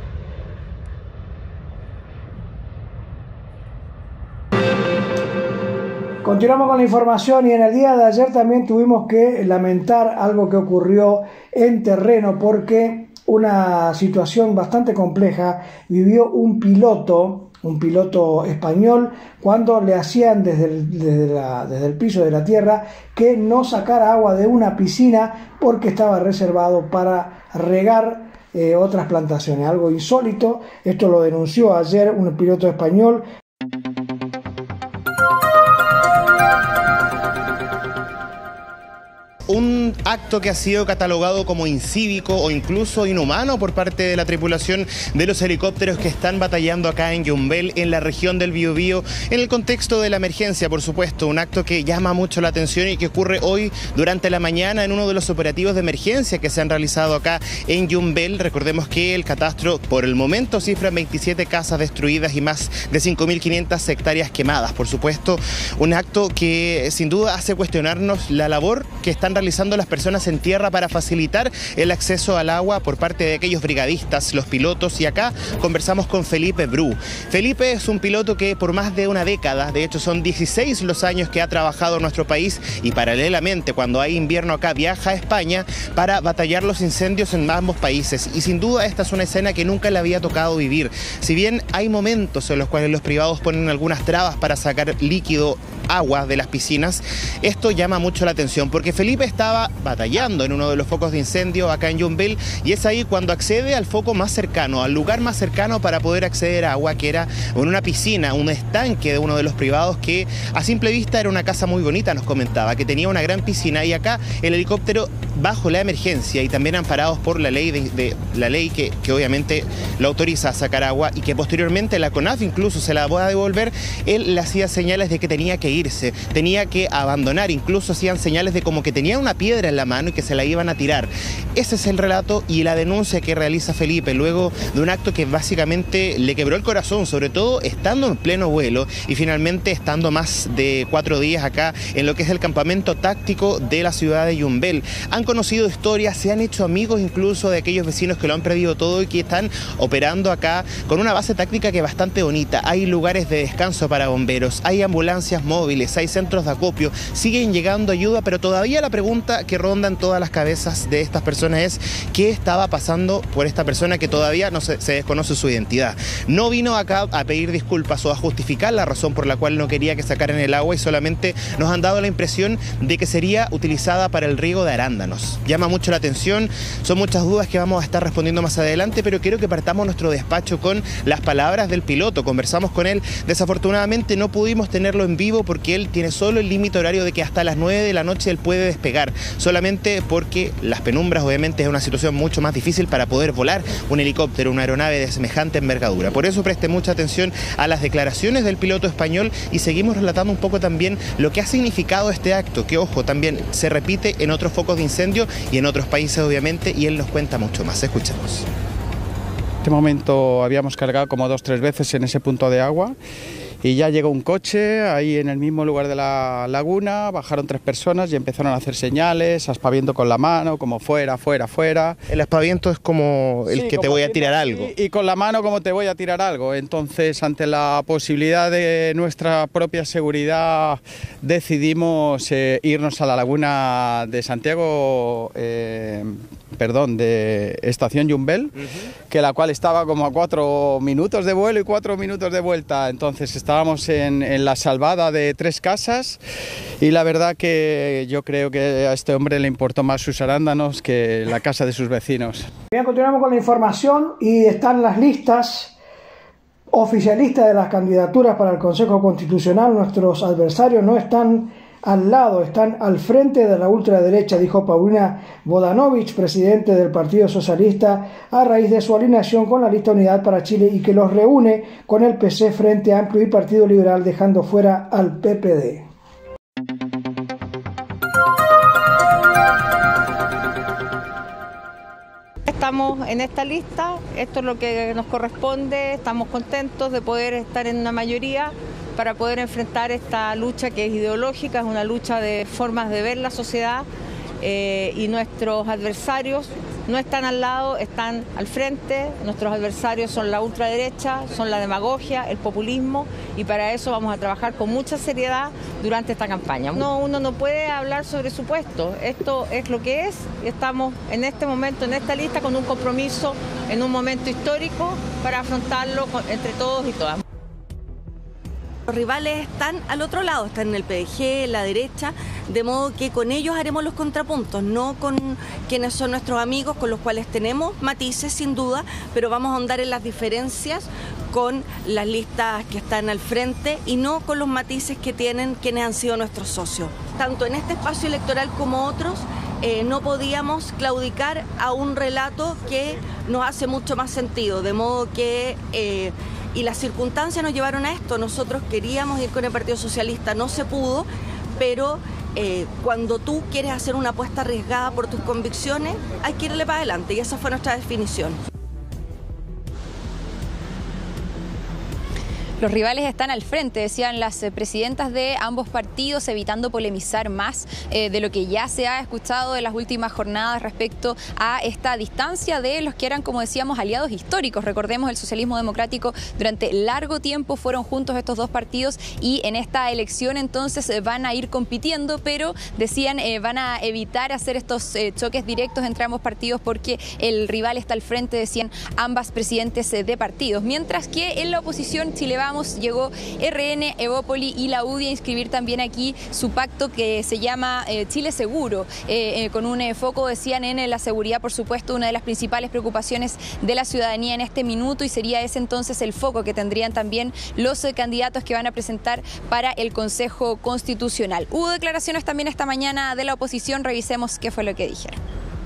Continuamos con la información, y en el día de ayer también tuvimos que lamentar algo que ocurrió en terreno, porque una situación bastante compleja vivió un piloto, un piloto español, cuando le hacían desde el, desde, la, desde el piso de la tierra que no sacara agua de una piscina porque estaba reservado para regar eh, otras plantaciones. Algo insólito. Esto lo denunció ayer un piloto español. Un acto que ha sido catalogado como incívico o incluso inhumano por parte de la tripulación de los helicópteros que están batallando acá en Yumbel, en la región del Biobío, en el contexto de la emergencia, por supuesto. Un acto que llama mucho la atención y que ocurre hoy durante la mañana en uno de los operativos de emergencia que se han realizado acá en Yumbel. Recordemos que el catastro por el momento cifra veintisiete casas destruidas y más de cinco mil quinientas hectáreas quemadas. Por supuesto, un acto que sin duda hace cuestionarnos la labor que están realizando las personas en tierra para facilitar el acceso al agua por parte de aquellos brigadistas, los pilotos. Y acá conversamos con Felipe Bru. Felipe es un piloto que por más de una década, de hecho son dieciséis los años que ha trabajado en nuestro país, y paralelamente cuando hay invierno acá viaja a España para batallar los incendios en ambos países. Y sin duda esta es una escena que nunca le había tocado vivir. Si bien hay momentos en los cuales los privados ponen algunas trabas para sacar líquido, agua de las piscinas, esto llama mucho la atención porque Felipe estaba batallando en uno de los focos de incendio acá en Yumbel, y es ahí cuando accede al foco más cercano, al lugar más cercano para poder acceder a agua, que era en una piscina, un estanque de uno de los privados que a simple vista era una casa muy bonita, nos comentaba, que tenía una gran piscina. Y acá el helicóptero, bajo la emergencia y también amparados por la ley, de, de, la ley que, que obviamente lo autoriza a sacar agua y que posteriormente la CONAF incluso se la va a devolver, él le hacía señales de que tenía que irse, tenía que abandonar, incluso hacían señales de como que tenía una piedra en la mano y que se la iban a tirar. Ese es el relato y la denuncia que realiza Felipe luego de un acto que básicamente le quebró el corazón, sobre todo estando en pleno vuelo y finalmente estando más de cuatro días acá en lo que es el campamento táctico de la ciudad de Yumbel. Han conocido historias, se han hecho amigos incluso de aquellos vecinos que lo han perdido todo y que están operando acá con una base táctica que es bastante bonita. Hay lugares de descanso para bomberos, hay ambulancias móviles, hay centros de acopio, siguen llegando ayuda, pero todavía la pregunta que ronda en todas las cabezas de estas personas es ¿qué estaba pasando por esta persona que todavía no se, se desconoce su identidad? No vino acá a pedir disculpas o a justificar la razón por la cual no quería que sacaran el agua, y solamente nos han dado la impresión de que sería utilizada para el riego de arándanos. Llama mucho la atención, son muchas dudas que vamos a estar respondiendo más adelante, pero quiero que partamos nuestro despacho con las palabras del piloto. Conversamos con él, desafortunadamente no pudimos tenerlo en vivo porque él tiene solo el límite horario de que hasta las nueve de la noche él puede despegar, solamente porque las penumbras obviamente es una situación mucho más difícil para poder volar un helicóptero, una aeronave de semejante envergadura. Por eso preste mucha atención a las declaraciones del piloto español y seguimos relatando un poco también lo que ha significado este acto, que ojo, también se repite en otros focos de incendio y en otros países obviamente, y él nos cuenta mucho más. Escuchemos. En este momento habíamos cargado como dos o tres veces en ese punto de agua y ya llegó un coche ahí en el mismo lugar de la laguna, bajaron tres personas y empezaron a hacer señales, aspaviento con la mano, como fuera, fuera, fuera. El aspaviento es como el sí, que como te voy a tirar algo. Y, y con la mano como te voy a tirar algo. Entonces, ante la posibilidad de nuestra propia seguridad, decidimos eh, irnos a la laguna de Santiago, eh, perdón, de Estación Yumbel, uh-huh. que la cual estaba como a cuatro minutos de vuelo y cuatro minutos de vuelta. Entonces, estábamos en, en la salvada de tres casas y la verdad que yo creo que a este hombre le importó más sus arándanos que la casa de sus vecinos. Bien, continuamos con la información y están las listas oficialistas de las candidaturas para el Consejo Constitucional, nuestros adversarios no están al lado, están al frente de la ultraderecha, dijo Paulina Bodanovich, presidente del Partido Socialista, a raíz de su alineación con la lista Unidad para Chile y que los reúne con el P C, Frente Amplio y Partido Liberal, dejando fuera al P P D. Estamos en esta lista, esto es lo que nos corresponde, estamos contentos de poder estar en una mayoría para poder enfrentar esta lucha que es ideológica, es una lucha de formas de ver la sociedad eh, y nuestros adversarios no están al lado, están al frente. Nuestros adversarios son la ultraderecha, son la demagogia, el populismo, y para eso vamos a trabajar con mucha seriedad durante esta campaña. No, uno no puede hablar sobre su puesto, esto es lo que es. Estamos en este momento, en esta lista, con un compromiso en un momento histórico para afrontarlo entre todos y todas. Los rivales están al otro lado, están en el P D G, en la derecha, de modo que con ellos haremos los contrapuntos, no con quienes son nuestros amigos, con los cuales tenemos matices sin duda, pero vamos a ahondar en las diferencias con las listas que están al frente y no con los matices que tienen quienes han sido nuestros socios. Tanto en este espacio electoral como otros, eh, no podíamos claudicar a un relato que nos hace mucho más sentido, de modo que... Eh, Y las circunstancias nos llevaron a esto. Nosotros queríamos ir con el Partido Socialista, no se pudo, pero eh, cuando tú quieres hacer una apuesta arriesgada por tus convicciones, hay que irle para adelante, y esa fue nuestra definición. Los rivales están al frente, decían las presidentas de ambos partidos, evitando polemizar más eh, de lo que ya se ha escuchado en las últimas jornadas respecto a esta distancia de los que eran, como decíamos, aliados históricos. Recordemos, el socialismo democrático durante largo tiempo fueron juntos estos dos partidos, y en esta elección entonces van a ir compitiendo, pero decían eh, van a evitar hacer estos eh, choques directos entre ambos partidos porque el rival está al frente, decían ambas presidentes eh, de partidos. Mientras que en la oposición, Chile Vamos, llegó R N, Evópoli y la U D I a inscribir también aquí su pacto que se llama eh, Chile Seguro, eh, eh, con un eh, foco, decían, en la seguridad, por supuesto, una de las principales preocupaciones de la ciudadanía en este minuto, y sería ese entonces el foco que tendrían también los eh, candidatos que van a presentar para el Consejo Constitucional. Hubo declaraciones también esta mañana de la oposición, revisemos qué fue lo que dijeron.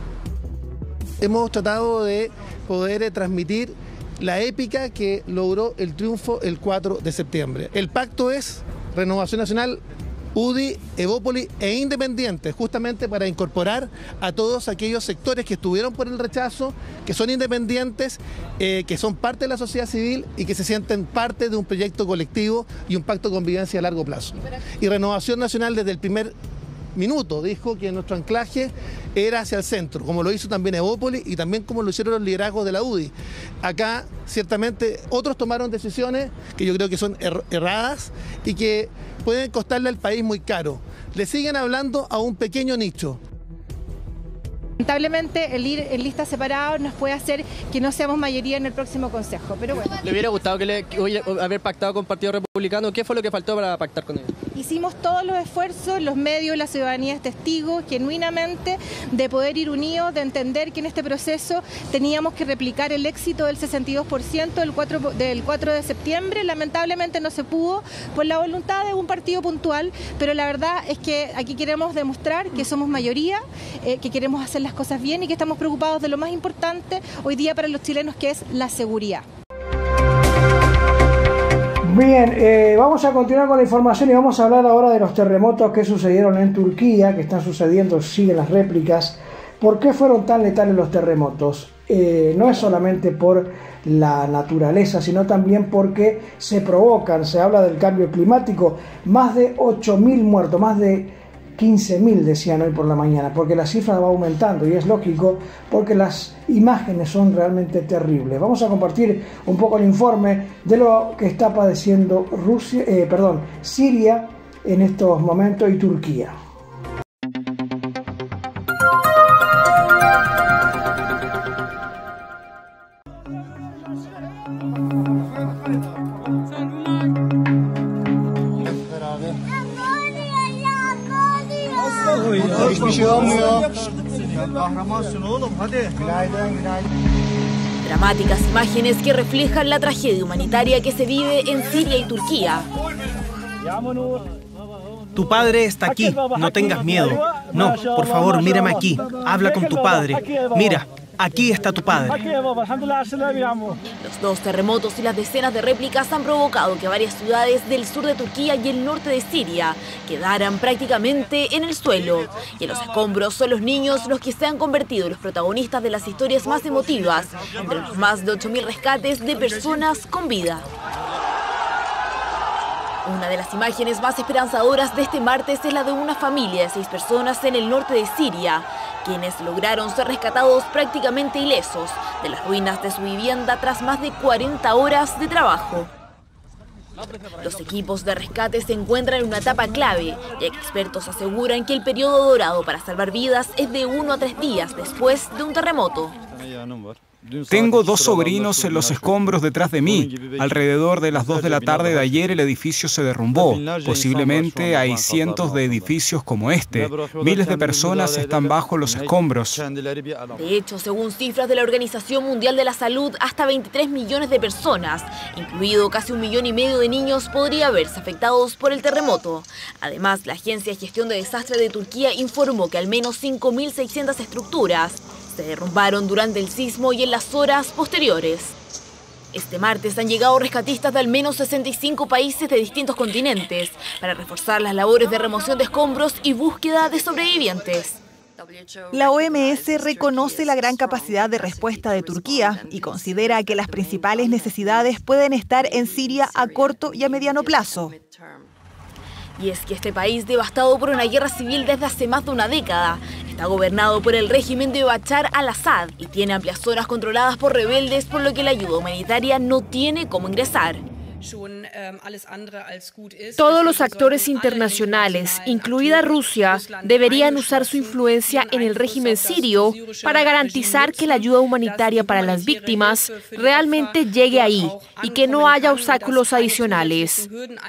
Hemos tratado de poder eh, transmitir la épica que logró el triunfo el cuatro de septiembre. El pacto es Renovación Nacional, U D I, Evópoli e Independientes, justamente para incorporar a todos aquellos sectores que estuvieron por el rechazo, que son independientes, eh, que son parte de la sociedad civil y que se sienten parte de un proyecto colectivo y un pacto de convivencia a largo plazo. Y Renovación Nacional, desde el primer minuto dijo que nuestro anclaje era hacia el centro, como lo hizo también Evópoli y también como lo hicieron los liderazgos de la U D I. Acá ciertamente otros tomaron decisiones que yo creo que son er erradas y que pueden costarle al país muy caro. Le siguen hablando a un pequeño nicho. Lamentablemente el ir en listas separadas nos puede hacer que no seamos mayoría en el próximo Consejo, pero bueno. ¿Le hubiera gustado que, le, que haber pactado con el Partido Republicano? ¿Qué fue lo que faltó para pactar con ellos? Hicimos todos los esfuerzos, los medios, la ciudadanía es testigo, genuinamente, de poder ir unidos, de entender que en este proceso teníamos que replicar el éxito del sesenta y dos por ciento del cuatro, del cuatro de septiembre. Lamentablemente no se pudo por la voluntad de un partido puntual, pero la verdad es que aquí queremos demostrar que somos mayoría, eh, que queremos hacer las cosas bien y que estamos preocupados de lo más importante hoy día para los chilenos, que es la seguridad. Bien, eh, vamos a continuar con la información y vamos a hablar ahora de los terremotos que sucedieron en Turquía, que están sucediendo, siguen las réplicas. ¿Por qué fueron tan letales los terremotos? Eh, no es solamente por la naturaleza, sino también porque se provocan, se habla del cambio climático, más de ocho mil muertos, más de quince mil decían hoy por la mañana, porque la cifra va aumentando y es lógico porque las imágenes son realmente terribles. Vamos a compartir un poco el informe de lo que está padeciendo Rusia, eh, perdón, Siria en estos momentos y Turquía. Hiçbir şey olmuyor. Sen kahramansın oğlum, hadi. Günaydın, günaydın. Dramáticas imágenes que reflejan la tragedia humanitaria que se vive en Siria y Turquía. Tu padre está aquí, no tengas miedo. No, por favor, mírame aquí. Habla con tu padre. Mira, aquí está tu padre. Los dos terremotos y las decenas de réplicas han provocado que varias ciudades del sur de Turquía y el norte de Siria quedaran prácticamente en el suelo. Y en los escombros son los niños los que se han convertido en los protagonistas de las historias más emotivas, entre los más de ocho mil rescates de personas con vida. Una de las imágenes más esperanzadoras de este martes es la de una familia de seis personas en el norte de Siria, quienes lograron ser rescatados prácticamente ilesos de las ruinas de su vivienda tras más de cuarenta horas de trabajo. Los equipos de rescate se encuentran en una etapa clave, ya que expertos aseguran que el periodo dorado para salvar vidas es de uno a tres días después de un terremoto. Tengo dos sobrinos en los escombros detrás de mí. Alrededor de las dos de la tarde de ayer el edificio se derrumbó. Posiblemente hay cientos de edificios como este. Miles de personas están bajo los escombros. De hecho, según cifras de la Organización Mundial de la Salud, hasta veintitrés millones de personas, incluido casi un millón y medio de niños, podrían verse afectados por el terremoto. Además, la Agencia de Gestión de Desastres de Turquía informó que al menos cinco mil seiscientas estructuras se derrumbaron durante el sismo y en las horas posteriores. Este martes han llegado rescatistas de al menos sesenta y cinco países de distintos continentes para reforzar las labores de remoción de escombros y búsqueda de sobrevivientes. La O M S reconoce la gran capacidad de respuesta de Turquía y considera que las principales necesidades pueden estar en Siria a corto y a mediano plazo. Y es que este país, devastado por una guerra civil desde hace más de una década, está gobernado por el régimen de Bashar al-Assad y tiene amplias zonas controladas por rebeldes, por lo que la ayuda humanitaria no tiene cómo ingresar. Todos los actores internacionales, incluida Rusia, deberían usar su influencia en el régimen sirio para garantizar que la ayuda humanitaria para las víctimas realmente llegue ahí y que no haya obstáculos adicionales.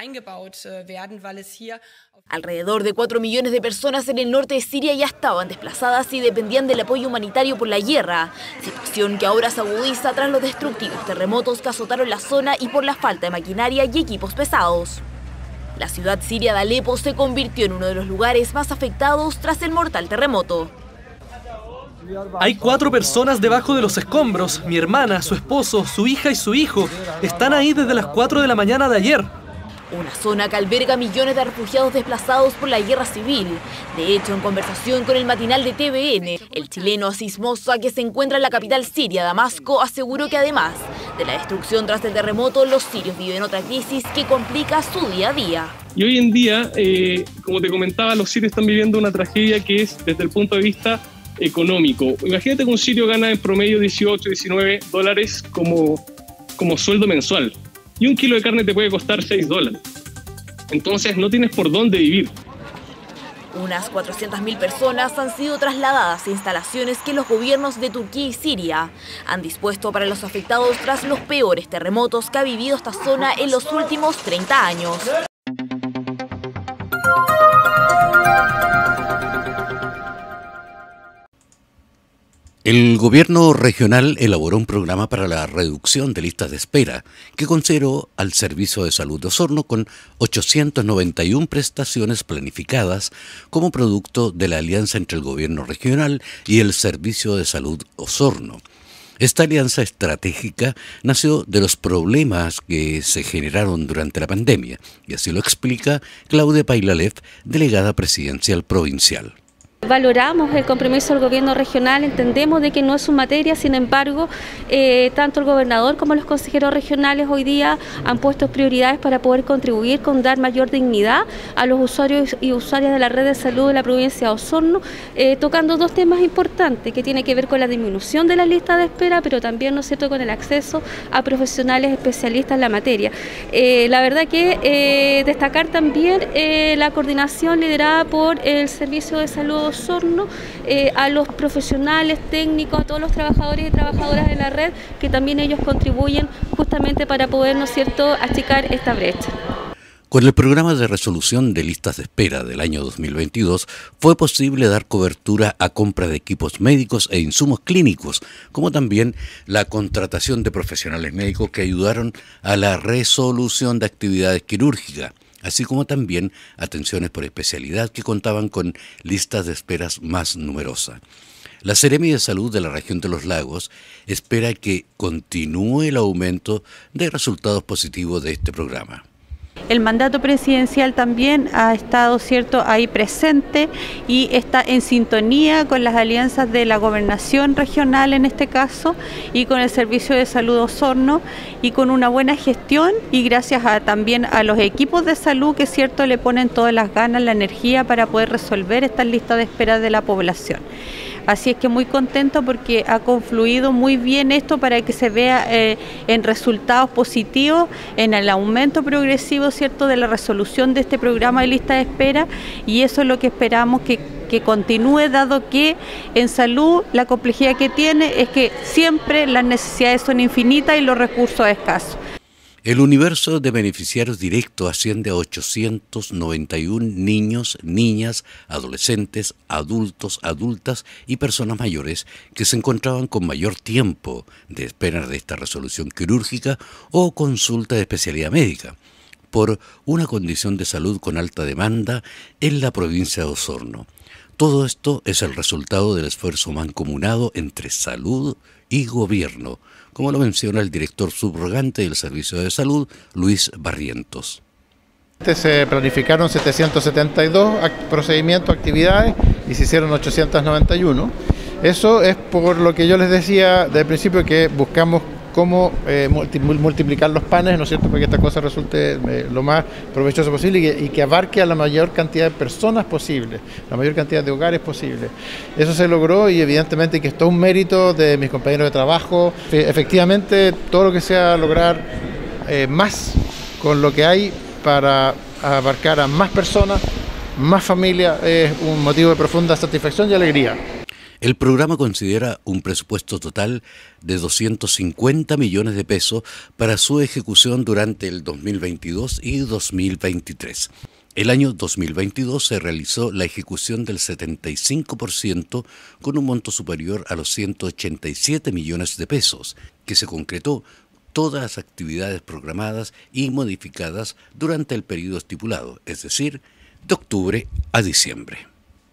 Alrededor de cuatro millones de personas en el norte de Siria ya estaban desplazadas y dependían del apoyo humanitario por la guerra, situación que ahora se agudiza tras los destructivos terremotos que azotaron la zona y por la falta de maquinaria y equipos pesados. La ciudad siria de Alepo se convirtió en uno de los lugares más afectados tras el mortal terremoto. Hay cuatro personas debajo de los escombros. Mi hermana, su esposo, su hija y su hijo están ahí desde las cuatro de la mañana de ayer. Una zona que alberga millones de refugiados desplazados por la guerra civil. De hecho, en conversación con el matinal de T V N, el chileno Asís Moza, que se encuentra en la capital siria, Damasco, aseguró que además de la destrucción tras el terremoto, los sirios viven otra crisis que complica su día a día. Y hoy en día, eh, como te comentaba, los sirios están viviendo una tragedia que es desde el punto de vista económico. Imagínate que un sirio gana en promedio dieciocho, diecinueve dólares como, como sueldo mensual. Y un kilo de carne te puede costar seis dólares. Entonces no tienes por dónde vivir. Unas cuatrocientas mil personas han sido trasladadas a instalaciones que los gobiernos de Turquía y Siria han dispuesto para los afectados tras los peores terremotos que ha vivido esta zona en los últimos treinta años. El gobierno regional elaboró un programa para la reducción de listas de espera que consideró al Servicio de Salud de Osorno con ochocientas noventa y una prestaciones planificadas como producto de la alianza entre el gobierno regional y el Servicio de Salud Osorno. Esta alianza estratégica nació de los problemas que se generaron durante la pandemia, y así lo explica Claudia Pailalev, delegada presidencial provincial. Valoramos el compromiso del gobierno regional, entendemos de que no es su materia, sin embargo, eh, tanto el gobernador como los consejeros regionales hoy día han puesto prioridades para poder contribuir con dar mayor dignidad a los usuarios y usuarias de la red de salud de la provincia de Osorno, eh, tocando dos temas importantes que tienen que ver con la disminución de la lista de espera, pero también, ¿no es cierto?, con el acceso a profesionales especialistas en la materia. Eh, la verdad que eh, destacar también eh, la coordinación liderada por el Servicio de Salud Osorno, eh, a los profesionales técnicos, a todos los trabajadores y trabajadoras de la red, que también ellos contribuyen justamente para poder, ¿no es cierto?, achicar esta brecha. Con el programa de resolución de listas de espera del año dos mil veintidós fue posible dar cobertura a compra de equipos médicos e insumos clínicos, como también la contratación de profesionales médicos que ayudaron a la resolución de actividades quirúrgicas, así como también atenciones por especialidad que contaban con listas de esperas más numerosas. La Seremi de Salud de la región de los Lagos espera que continúe el aumento de resultados positivos de este programa. El mandato presidencial también ha estado, cierto, ahí presente y está en sintonía con las alianzas de la gobernación regional en este caso y con el Servicio de Salud Osorno y con una buena gestión y gracias a, también a los equipos de salud que, cierto, le ponen todas las ganas, la energía para poder resolver estas listas de espera de la población. Así es que muy contento porque ha confluido muy bien esto para que se vea eh, en resultados positivos, en el aumento progresivo, cierto, de la resolución de este programa de lista de espera y eso es lo que esperamos que, que continúe, dado que en salud la complejidad que tiene es que siempre las necesidades son infinitas y los recursos escasos. El universo de beneficiarios directos asciende a ochocientos noventa y uno niños, niñas, adolescentes, adultos, adultas y personas mayores que se encontraban con mayor tiempo de espera de esta resolución quirúrgica o consulta de especialidad médica por una condición de salud con alta demanda en la provincia de Osorno. Todo esto es el resultado del esfuerzo mancomunado entre salud y gobierno, como lo menciona el director subrogante del Servicio de Salud, Luis Barrientos. Se planificaron setecientos setenta y dos procedimientos, actividades, y se hicieron ochocientos noventa y uno. Eso es por lo que yo les decía desde principio, que buscamos cómo eh, multiplicar los panes, ¿no es cierto?, para que esta cosa resulte eh, lo más provechoso posible y que, y que abarque a la mayor cantidad de personas posible, la mayor cantidad de hogares posible. Eso se logró y evidentemente que es todo un mérito de mis compañeros de trabajo. Efectivamente, todo lo que sea lograr eh, más con lo que hay para abarcar a más personas, más familias, es un motivo de profunda satisfacción y alegría. El programa considera un presupuesto total de doscientos cincuenta millones de pesos para su ejecución durante el dos mil veintidós y dos mil veintitrés. El año dos mil veintidós se realizó la ejecución del setenta y cinco por ciento con un monto superior a los ciento ochenta y siete millones de pesos, que se concretó todas las actividades programadas y modificadas durante el periodo estipulado, es decir, de octubre a diciembre.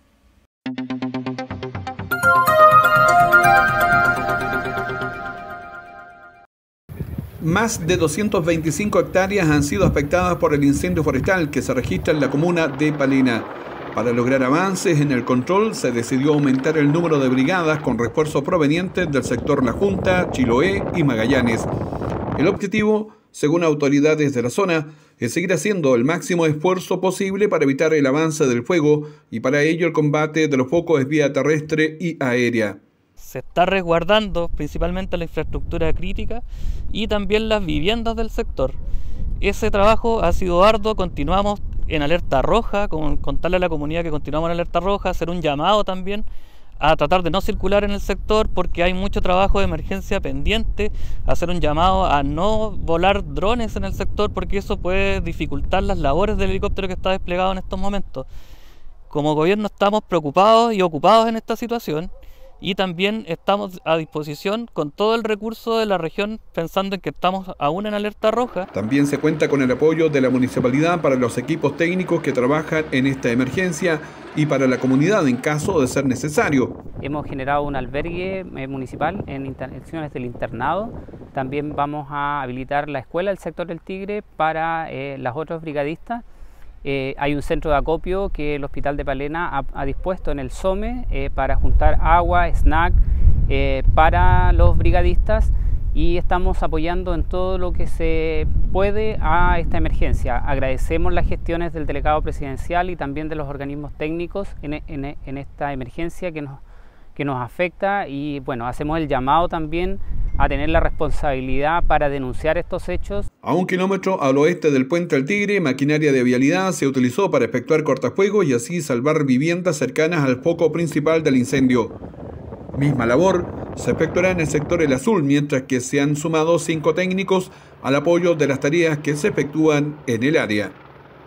Más de doscientas veinticinco hectáreas han sido afectadas por el incendio forestal que se registra en la comuna de Palena. Para lograr avances en el control, se decidió aumentar el número de brigadas con refuerzos provenientes del sector La Junta, Chiloé y Magallanes. El objetivo, según autoridades de la zona, es seguir haciendo el máximo esfuerzo posible para evitar el avance del fuego y para ello el combate de los focos es vía terrestre y aérea. Se está resguardando principalmente la infraestructura crítica y también las viviendas del sector. Ese trabajo ha sido arduo, continuamos en alerta roja, con, contarle a la comunidad que continuamos en alerta roja, hacer un llamado también a tratar de no circular en el sector porque hay mucho trabajo de emergencia pendiente, hacer un llamado a no volar drones en el sector porque eso puede dificultar las labores del helicóptero que está desplegado en estos momentos. Como gobierno estamos preocupados y ocupados en esta situación y también estamos a disposición con todo el recurso de la región pensando en que estamos aún en alerta roja. También se cuenta con el apoyo de la municipalidad para los equipos técnicos que trabajan en esta emergencia y para la comunidad en caso de ser necesario. Hemos generado un albergue municipal en instalaciones del internado. También vamos a habilitar la escuela del sector del Tigre para eh, las otras brigadistas. Eh, hay un centro de acopio que el Hospital de Palena ha, ha dispuesto en el SOME eh, para juntar agua, snack eh, para los brigadistas y estamos apoyando en todo lo que se puede a esta emergencia. Agradecemos las gestiones del delegado presidencial y también de los organismos técnicos en, en, en esta emergencia que nos, que nos afecta y bueno, hacemos el llamado también a tener la responsabilidad para denunciar estos hechos. A un kilómetro al oeste del Puente del Tigre, maquinaria de vialidad se utilizó para efectuar cortafuegos y así salvar viviendas cercanas al foco principal del incendio. Misma labor se efectuará en el sector El Azul, mientras que se han sumado cinco técnicos al apoyo de las tareas que se efectúan en el área.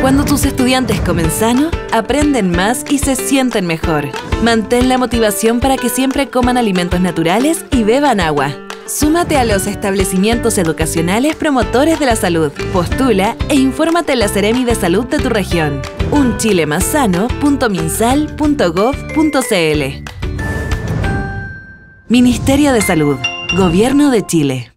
Cuando tus estudiantes comen sano, aprenden más y se sienten mejor. Mantén la motivación para que siempre coman alimentos naturales y beban agua. Súmate a los establecimientos educacionales promotores de la salud. Postula e infórmate en la Seremi de Salud de tu región. un chile más sano punto minsal punto gov punto cl. Ministerio de Salud. Gobierno de Chile.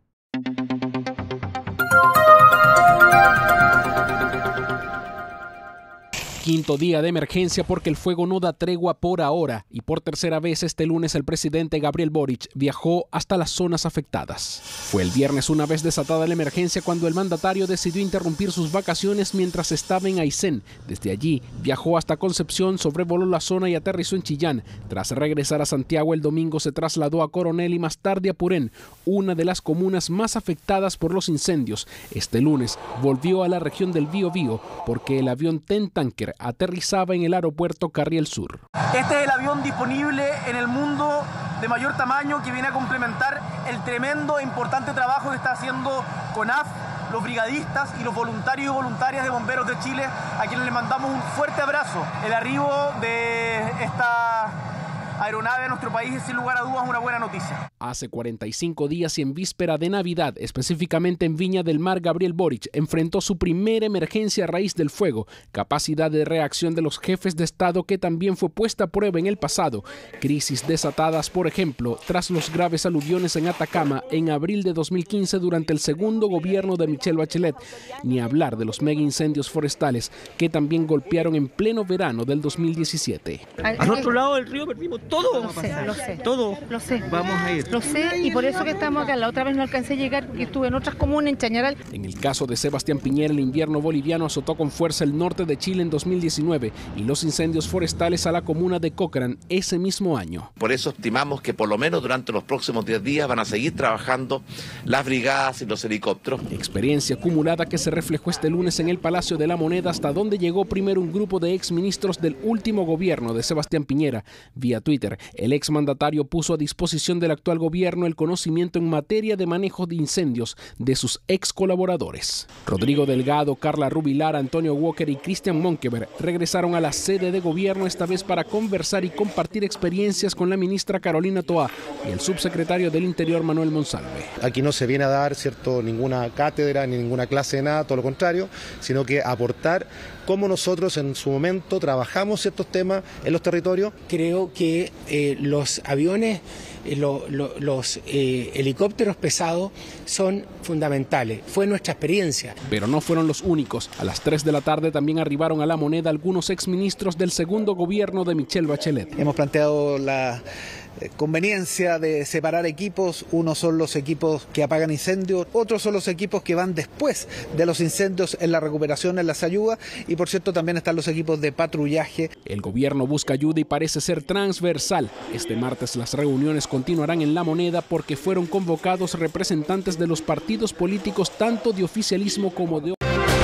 Quinto día de emergencia porque el fuego no da tregua por ahora y por tercera vez este lunes el presidente Gabriel Boric viajó hasta las zonas afectadas. Fue el viernes una vez desatada la emergencia cuando el mandatario decidió interrumpir sus vacaciones mientras estaba en Aysén. Desde allí viajó hasta Concepción, sobrevoló la zona y aterrizó en Chillán. Tras regresar a Santiago el domingo se trasladó a Coronel y más tarde a Purén, una de las comunas más afectadas por los incendios. Este lunes volvió a la región del Biobío porque el avión Ten Tanker aterrizaba en el aeropuerto Carriel Sur. Este es el avión disponible en el mundo de mayor tamaño que viene a complementar el tremendo e importante trabajo que está haciendo CONAF, los brigadistas y los voluntarios y voluntarias de Bomberos de Chile, a quienes les mandamos un fuerte abrazo. El arribo de esta aeronave a nuestro país es sin lugar a dudas una buena noticia. Hace cuarenta y cinco días y en víspera de Navidad, específicamente en Viña del Mar, Gabriel Boric enfrentó su primera emergencia a raíz del fuego, capacidad de reacción de los jefes de Estado que también fue puesta a prueba en el pasado, crisis desatadas, por ejemplo, tras los graves aluviones en Atacama en abril de dos mil quince durante el segundo gobierno de Michelle Bachelet, ni hablar de los mega incendios forestales que también golpearon en pleno verano del dos mil diecisiete. Al otro lado del río perdimos todo. Lo sé, lo sé. Todo. Lo sé. Vamos a ir. Lo sé y por eso que estamos acá. La otra vez no alcancé a llegar porque estuve en otras comunas, en Chañaral. En el caso de Sebastián Piñera, el invierno boliviano azotó con fuerza el norte de Chile en dos mil diecinueve y los incendios forestales a la comuna de Cochrane ese mismo año. Por eso estimamos que por lo menos durante los próximos diez días van a seguir trabajando las brigadas y los helicópteros. Experiencia acumulada que se reflejó este lunes en el Palacio de la Moneda, hasta donde llegó primero un grupo de exministros del último gobierno de Sebastián Piñera. Vía Twitter, el exmandatario puso a disposición del actual gobierno el conocimiento en materia de manejo de incendios de sus ex colaboradores. Rodrigo Delgado, Carla Rubilar, Antonio Walker y Cristian Monkever regresaron a la sede de gobierno, esta vez para conversar y compartir experiencias con la ministra Carolina Toá y el subsecretario del Interior Manuel Monsalve. Aquí no se viene a dar cierto ninguna cátedra ni ninguna clase de nada, todo lo contrario, sino que aportar cómo nosotros en su momento trabajamos ciertos temas en los territorios. Creo que eh, los aviones, eh, lo, lo, los eh, helicópteros pesados son fundamentales. Fue nuestra experiencia. Pero no fueron los únicos. A las tres de la tarde también arribaron a La Moneda algunos exministros del segundo gobierno de Michelle Bachelet. Hemos planteado la conveniencia de separar equipos. Unos son los equipos que apagan incendios, otros son los equipos que van después de los incendios en la recuperación, en las ayudas, y por cierto también están los equipos de patrullaje. El gobierno busca ayuda y parece ser transversal. Este martes las reuniones continuarán en La Moneda porque fueron convocados representantes de los partidos políticos tanto de oficialismo como de...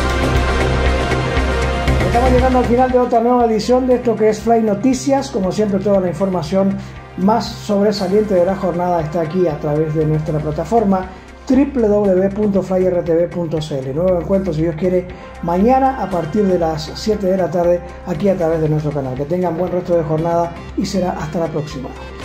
Estamos llegando al final de otra nueva edición de esto que es Fly Noticias. Como siempre, toda la información más sobresaliente de la jornada está aquí a través de nuestra plataforma doble u doble u doble u punto fly r t v punto c l. Nuevo encuentro, si Dios quiere, mañana a partir de las siete de la tarde aquí a través de nuestro canal. Que tengan buen resto de jornada y será hasta la próxima.